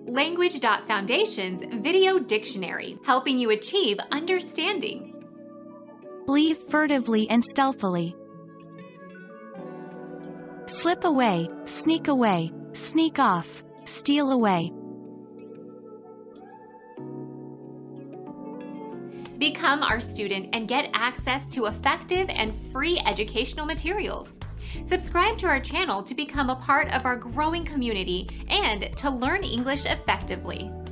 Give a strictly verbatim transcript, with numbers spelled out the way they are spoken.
Language dot Foundation's Video Dictionary, helping you achieve understanding. Leave furtively and stealthily. Slip away, sneak away, sneak off, steal away. Become our student and get access to effective and free educational materials. Subscribe to our channel to become a part of our growing community and to learn English effectively.